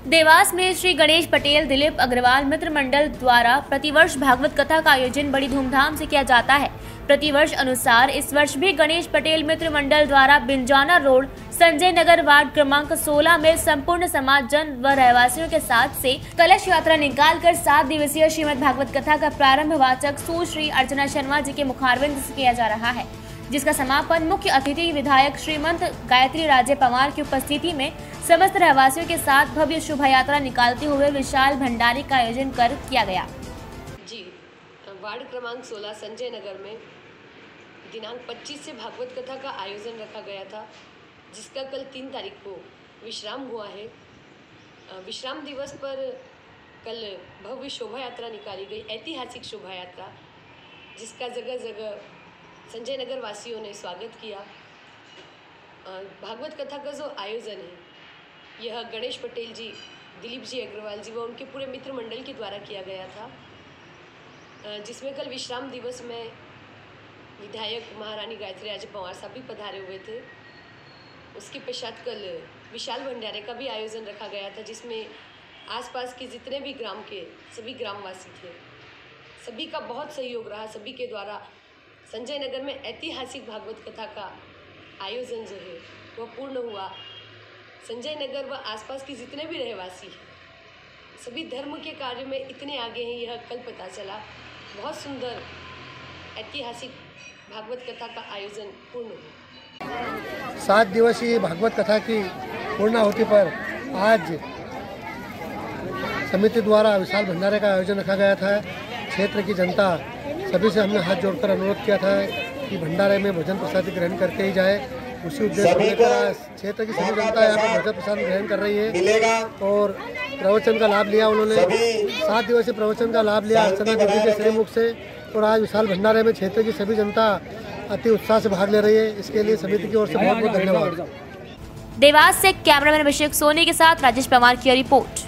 देवास में श्री गणेश पटेल दिलीप अग्रवाल मित्र मंडल द्वारा प्रतिवर्ष भागवत कथा का आयोजन बड़ी धूमधाम से किया जाता है। प्रतिवर्ष अनुसार इस वर्ष भी गणेश पटेल मित्र मंडल द्वारा बिंजाना रोड संजय नगर वार्ड क्रमांक 16 में संपूर्ण समाज जन व रहवासियों के साथ से कलश यात्रा निकालकर 7 दिवसीय श्रीमद् भागवत कथा का प्रारंभ वाचक सुश्री अर्चना शर्मा जी के मुखारविंद से किया जा रहा है, जिसका समापन मुख्य अतिथि विधायक श्रीमंत गायत्री राजे पवार की उपस्थिति में समस्त रहवासियों के साथ भव्य शोभा यात्रा निकालते हुए विशाल भंडारे का आयोजन कर किया गया। जी, वार्ड क्रमांक 16 संजय नगर में दिनांक 25 से भागवत कथा का आयोजन रखा गया था, जिसका कल 3 तारीख को विश्राम हुआ है। विश्राम दिवस पर कल भव्य शोभा यात्रा निकाली गई, ऐतिहासिक शोभा यात्रा, जिसका जगह जगह संजय नगर वासियों ने स्वागत किया। भागवत कथा का जो आयोजन है यह गणेश पटेल जी, दिलीप जी अग्रवाल जी व उनके पूरे मित्र मंडल के द्वारा किया गया था, जिसमें कल विश्राम दिवस में विधायक महारानी गायत्री राजे पवार साहब भी पधारे हुए थे। उसके पश्चात कल विशाल भंडारे का भी आयोजन रखा गया था, जिसमें आसपास के जितने भी ग्राम के सभी ग्रामवासी थे, सभी का बहुत सहयोग रहा। सभी के द्वारा संजय नगर में ऐतिहासिक भागवत कथा का आयोजन जो है वह पूर्ण हुआ। संजय नगर व आसपास के जितने भी रहवासी सभी धर्म के कार्य में इतने आगे हैं, यह कल पता चला। बहुत सुंदर ऐतिहासिक भागवत कथा का आयोजन पूर्ण हुआ। 7 दिवसीय भागवत कथा की पूर्णाहुति पर आज समिति द्वारा विशाल भंडारे का आयोजन रखा गया था। क्षेत्र की जनता सभी से हमने हाथ जोड़कर अनुरोध किया था कि भंडारे में भोजन प्रसाद ग्रहण करके ही जाए। उसी उद्देश्य को लेकर क्षेत्र की सभी जनता यहाँ पर भोजन प्रसाद ग्रहण कर रही है और प्रवचन का लाभ लिया। उन्होंने 7 दिवसीय प्रवचन का लाभ लिया अर्चना देवी के श्रीमुख से, और आज विशाल भंडारे में क्षेत्र की सभी जनता अति उत्साह से भाग ले रही है। इसके लिए समिति की ओर से बहुत बहुत धन्यवाद। देवास से कैमरामैन अभिषेक सोनी के साथ राजेश पवार की रिपोर्ट।